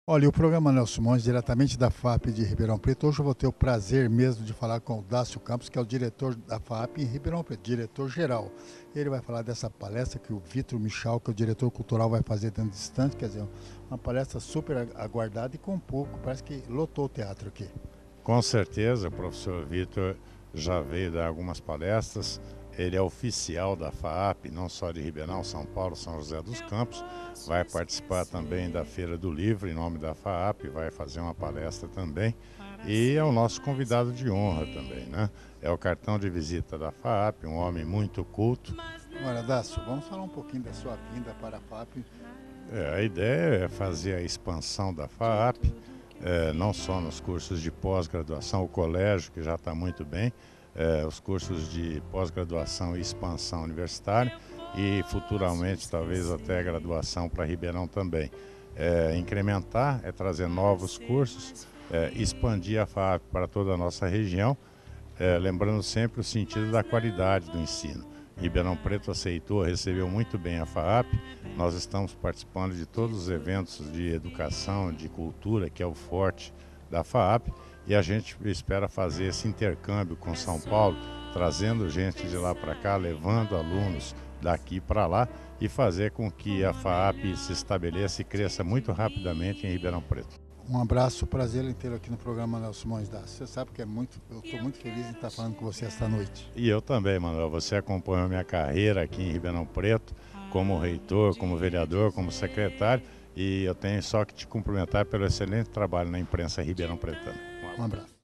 Olha, o programa Nelson Simões, diretamente da FAP de Ribeirão Preto. Hoje eu vou ter o prazer mesmo de falar com o Dácio Campos, que é o diretor da FAP em Ribeirão Preto, diretor-geral. Ele vai falar dessa palestra que o Vitor Michal, que é o diretor cultural, vai fazer dentro de instante, quer dizer, uma palestra super aguardada e com pouco, parece que lotou o teatro aqui. Com certeza, o professor Vitor já veio dar algumas palestras. Ele é oficial da FAAP, não só de Ribeirão, São Paulo, São José dos Campos. Vai participar também da Feira do Livro, em nome da FAAP, vai fazer uma palestra também. E é o nosso convidado de honra também, né? É o cartão de visita da FAAP, um homem muito culto. Agora, Dácio, vamos falar um pouquinho da sua vinda para a FAP. A ideia é fazer a expansão da FAAP, não só nos cursos de pós-graduação, o colégio, que já está muito bem, os cursos de pós-graduação e expansão universitária e futuramente talvez até a graduação para Ribeirão também. Incrementar, trazer novos cursos, expandir a FAAP para toda a nossa região, lembrando sempre o sentido da qualidade do ensino. Ribeirão Preto aceitou, recebeu muito bem a FAAP. Nós estamos participando de todos os eventos de educação, de cultura, que é o forte da FAAP, e a gente espera fazer esse intercâmbio com São Paulo, trazendo gente de lá para cá, levando alunos daqui para lá e fazer com que a FAAP se estabeleça e cresça muito rapidamente em Ribeirão Preto. Um abraço, prazer em tê-lo aqui no programa Nelson Simões Dácio. Você sabe que eu estou muito feliz em estar falando com você esta noite. E eu também, Manuel. Você acompanhou a minha carreira aqui em Ribeirão Preto, como reitor, como vereador, como secretário, e eu tenho só que te cumprimentar pelo excelente trabalho na imprensa ribeirão pretana. Um abraço.